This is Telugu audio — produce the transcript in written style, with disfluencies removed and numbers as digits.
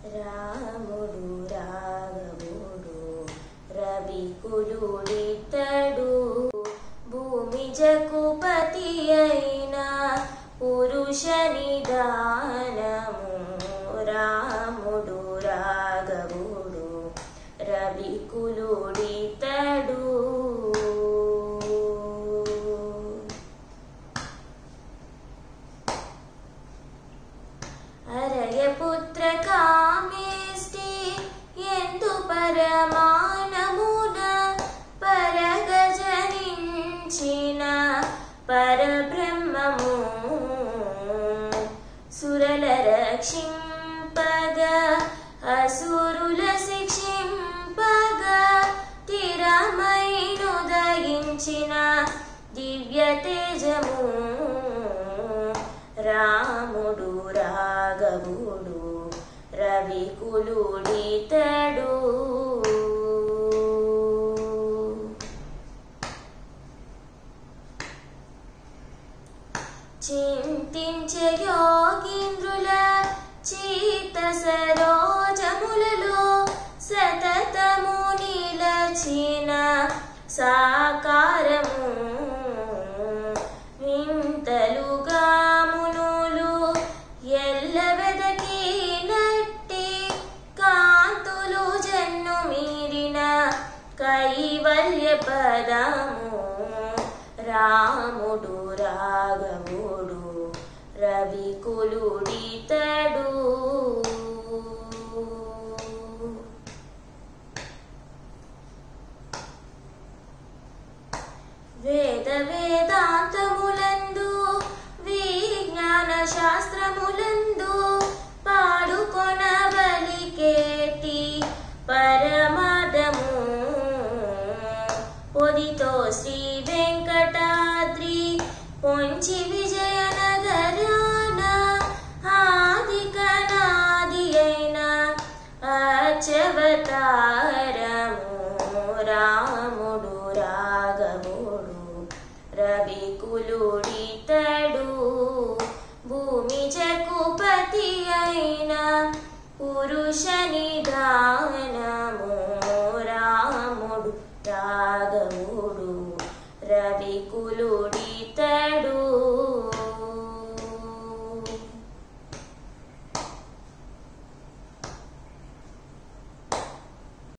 రాముడు రాఘవుడు రవికులుడితడు భూమి జకుపతి అయిన పురుష నిదానము రాముడు రాఘవుడు రవికులుడితడు అరయపుత్ర కామేష్టి ఎందు పరమానమున పరగజనించిన పరబ్రహ్మము సురల రక్షింపగా అసురుల శిక్షింపగా తిరమైనుదయించిన దివ్య తేజము రాముడు రాఘవుడు రవికులుడితడు చింతించే యోగీంద్రుల చిత్త సరోజములలో సతతము నిలచిన సాకారము వింతలుగా మునులు ఎల్ల వెదకినట్టి కాంతులు జన్ను మీరిన కైవల్య పదము రాముడు రాఘవుడు రవికులుడితడు వేద వేదాంతములందు విజ్ఞాన శాస్త్రములందు పాడుకొనబలికేటి పరమార్థము పొదితో శ్రీ వెంకటాద్రి పొంచి విజయనగరాన ఆదికనాది అయిన అర్చవతారము రాముడు రాఘవుడు రవికులుడితడు భూమి జకుపతి అయిన పురుష నిదానము రాముడు రాఘవుడు రవికులుడితడు।